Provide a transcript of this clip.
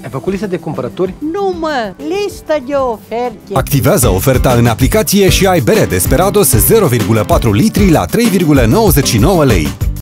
Ai făcut listă de cumpărături? Nu mă, listă de oferte. Activează oferta în aplicație și ai bere Desperados 0,4 litri la 3,99 lei.